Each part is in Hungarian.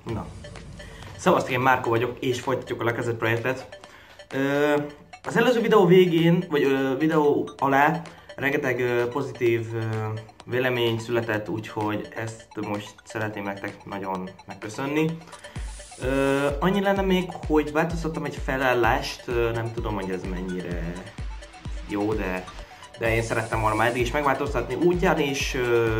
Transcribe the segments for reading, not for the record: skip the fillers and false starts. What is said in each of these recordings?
Na. Szevasztok, én Márko vagyok, és folytatjuk a Lacazette projektet. Az előző videó végén, vagy videó alá rengeteg pozitív vélemény született, úgyhogy ezt most szeretném nektek nagyon megköszönni. Annyi lenne még, hogy változtattam egy felállást, nem tudom, hogy ez mennyire jó, de én szerettem volna már eddig is megváltoztatni, ugyanis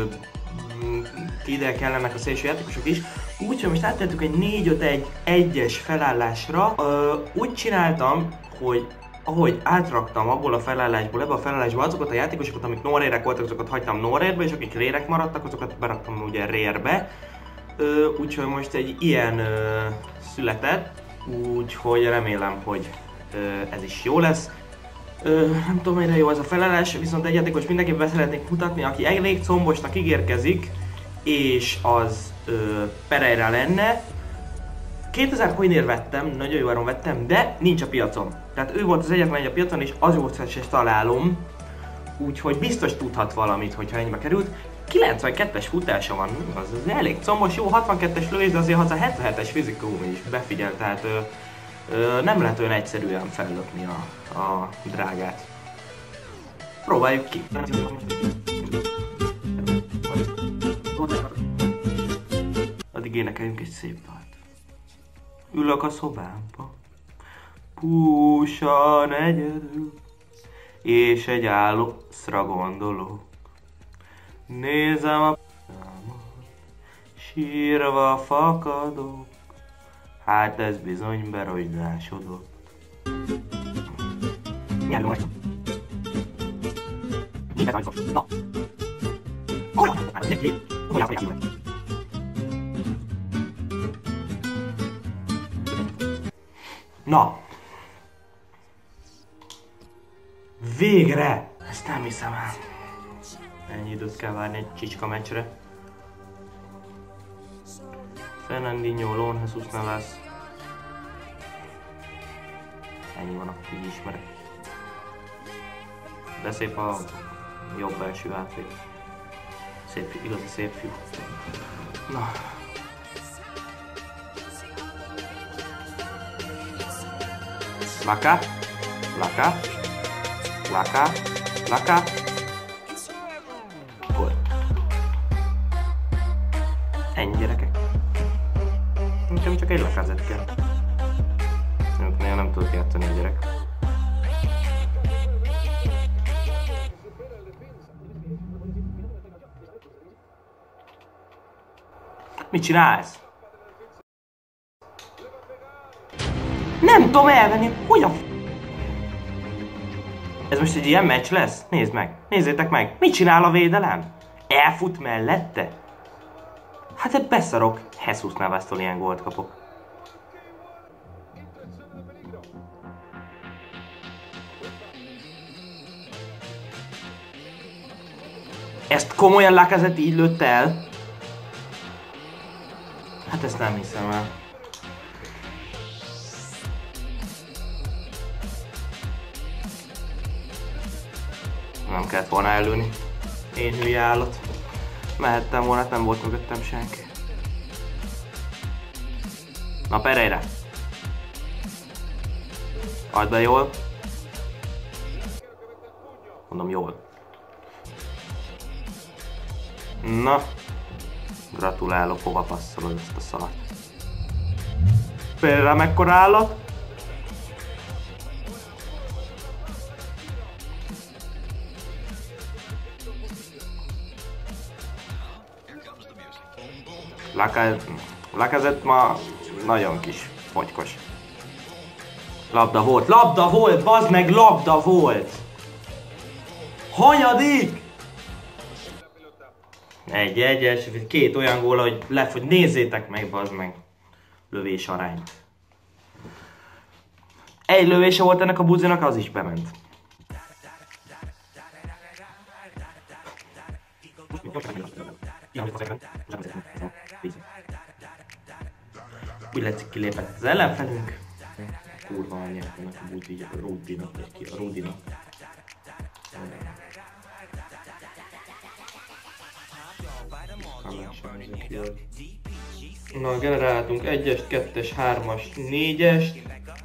ide kellenek a szélső játékosok is. Úgyhogy most áttettük egy 4-5-1-1-es felállásra. Úgy csináltam, hogy ahogy átraktam abból a felállásból ebbe a felállásba azokat a játékosokat, amik no-rérek voltak, azokat hagytam no-rérbe, és akik rérek maradtak, azokat beraktam ugye rérbe. Úgyhogy most egy ilyen született, úgyhogy remélem, hogy ez is jó lesz. Nem tudom, mennyire jó ez a felállás, viszont egy játékos mindenképpen szeretnék mutatni, aki elég combosnak ígérkezik, és az Pereira lenne. 2000 coinért vettem, nagyon jó áron vettem, de nincs a piacon. Tehát ő volt az egyetlen egy a piacon, és azóta se találom. Úgyhogy biztos tudhat valamit, hogyha ennyibe került. 92-es futása van, az elég combos, jó 62-es lövés, de azért 77-es fizikum is befigyel, tehát nem lehet olyan egyszerűen fellökni a drágát. Próbáljuk ki! Addig énekeljünk egy szép dalt. Ülök a szobámba, púsan egyedül, és egy álomra gondolok. Nézem a p***ámat, sírva fakadok, hát ez bizony beragydásodott. Nyelvő vagy. Mindent nagyszor. Na. Na. Végre! Ezt nem hiszem el. Ennyi időt kell várni egy csicska meccsre. Fernandinho, Lone Jesus Navas. Ennyi van, így ismerek. De szép a jobb belső átvéd. Szép, igazi szép fiú. Na. Laka, Laka, Laka, Laka. Gól. Ennyi, gyerekek. Nekem csak egy Lacazette kell. Néha nem tudok játszani a gyerek. Mit csinálsz? Nem tudom elvenni, hogy a f... Ez most egy ilyen meccs lesz? Nézd meg, nézzétek meg, mit csinál a védelem? Elfut mellette? Hát egy beszarok, Jesus Navastól ilyen gólt kapok. Ezt komolyan Lacazette így lőtt el? Hát ezt nem hiszem el. Nem kellett volna előni. Én hülye állat. Mehettem volna, nem volt mögöttem senki. Na Pereira. Add be jól. Mondom jól. Na. Gratulálok, hova passzolod ezt a szart. Pereira mekkora állat? Lacazette ma nagyon kis fogykos. Labda volt, bazd meg, labda volt! Hanyadik? Egy-egyes, két olyan gól, hogy lefogy, nézzétek meg, bazd meg. Lövés arányt. Egy lövése volt ennek a buzinak, az is bement. Úgy látszik, kilépett az ellenfelünk. Kurva anyját, ennek a buzinak, a Rudinak, vagy ki a Rudinak. Na, generáltunk 1-est, 2-es, 3-as, 4-est,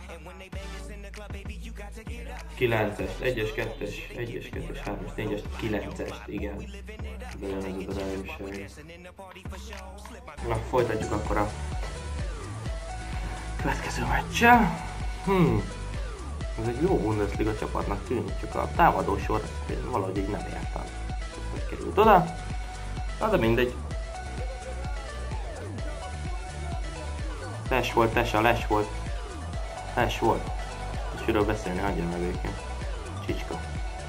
9-est, 1-es, 2-es, 1-es, 2-es, 3-as, 4-es, 9-est, igen. Bejön ez az erőség. Na, folytatjuk akkor a következő meccsel. Ez egy jó Bundesliga csapatnak tűnik, csak a támadó sor valahogy így nem értem, hogy került oda. Na, de mindegy. Les volt, les volt. Les volt. És miről beszélni, hagyja meg őket. Csicska.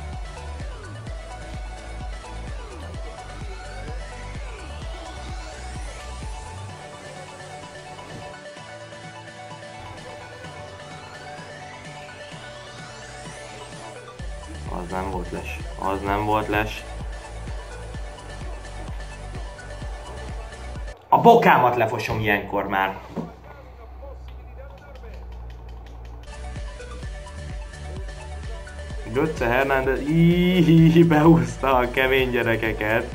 Az nem volt les. Az nem volt les. A bokámat lefosom ilyenkor már. Götze Hernández behúzta a kemény gyerekeket.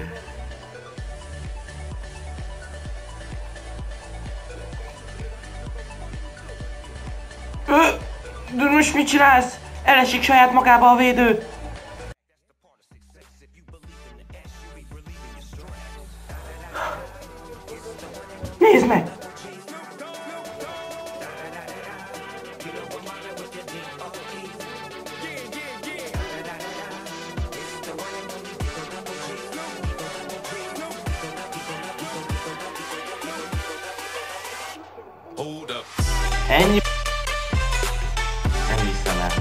De most mit csinálsz? Elesik saját magába a védő. Nézd meg! Ennyi. Nem hiszem el.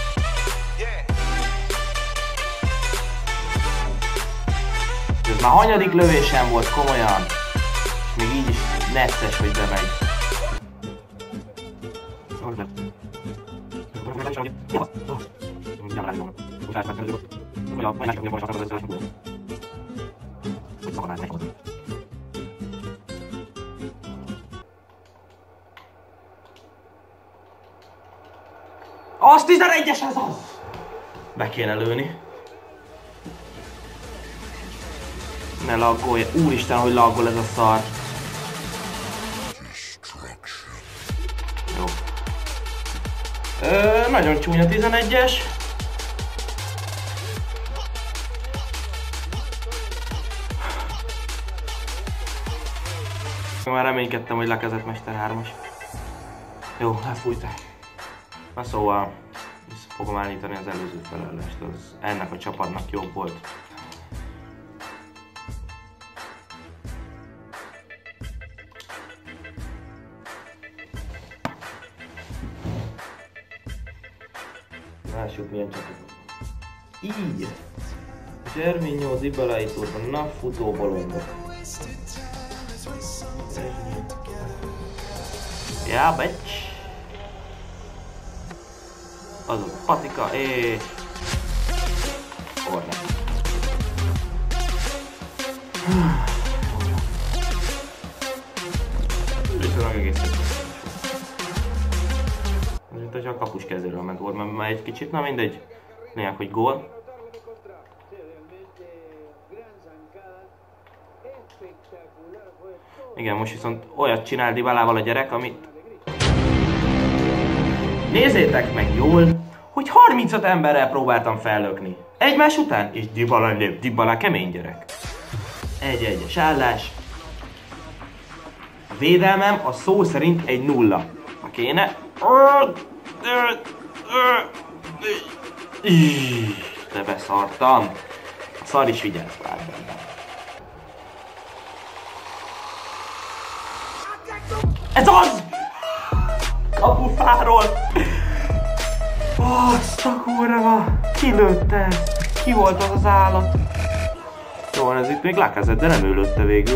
Ez már hanyadik lövésem volt, komolyan. És még így is necces, hogy bemegy. Az 11-es ez az! Be kéne lőni. Ne laggolj, úristen, hogy laggol ez a szar. Jó. Nagyon csúnya 11-es. Már reménykedtem, hogy lekezett Mester 3-as. Jó, elfújták. Na szóval, vissza fogom állítani az előző felelést, az ennek a csapatnak jobb volt. Lássuk milyen csapatok. Így! Gervinho, Dybala, Iturban, na futóbolondok. Ja, becs! Azok patika és... Orna. Viszont egészen. Mint hogyha a kapus kezéről ment volna már egy kicsit, na mindegy. Néha, hogy gól. Igen, most viszont olyat csinál Dybalával a gyerek, amit... Nézzétek meg jól, hogy 35 emberrel próbáltam fellökni. Egymás után, és Dybala kemény gyerek. 1-1-es állás. A védelmem a szó szerint egy 0. Ha kéne... De beszartam. A szar is vigyázz már benne. Ez az! Kapufáról! Azt a kurva! Ki lőtte? Ki volt az az állat? Jó, ez itt még Lacazette, de nem ő lőtte végül.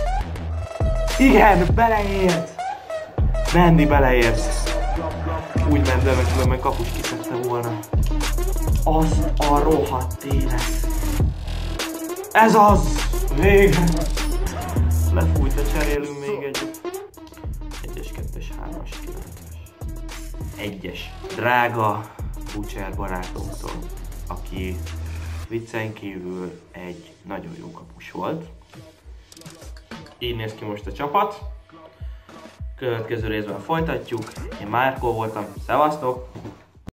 Igen, beleért! Mendy beleért! Úgy ment be, mert különben kapus kiszedte volna. Az a rohadt élet! Ez az! Végre! Lefújt a cserélünk még egyet. 1-es, 2-es, 3-as, 9-es. 1-es. Drága Butcher barátunktól, aki viccen kívül egy nagyon jó kapus volt. így néz ki most a csapat. Következő részben folytatjuk. Én Márkó voltam, szevasztok!